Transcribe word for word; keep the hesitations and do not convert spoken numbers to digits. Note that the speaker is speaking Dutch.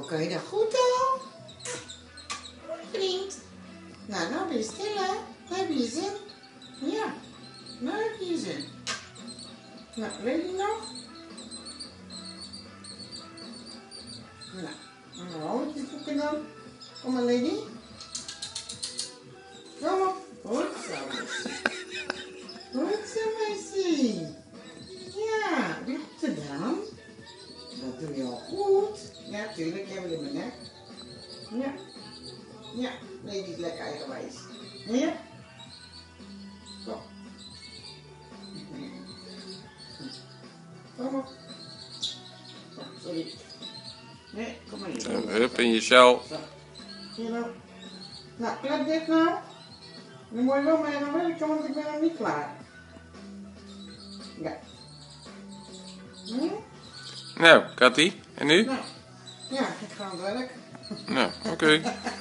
kan je dat goed al? Vriend. Nou, nou ben je stil, hè? Nou heb je je zin. Ja, nou heb je je zin. Nou, weet je nog? Nou, een rolletje zoeken dan. Kom maar, lady. Kom op. Goed zo. Goed zo, meisje. Ja, goed gedaan. Dat doe je al goed. Ja, tuurlijk, hebben we in mijn nek. Ja. Ja, nee, die is lekker eigenwijs. Ja? Kom. Kom op. Oh, sorry. Nee, kom maar hier. Hup in je sjaal. Zo. Hier nou. Nou, klep dit nou. Nu moet je wel mee naar werken, want ik ben nog niet klaar. Ja. Hm? Nou, Katty, en nu? Nou, ja, ik ga aan het werk. Nou, oké. Okay.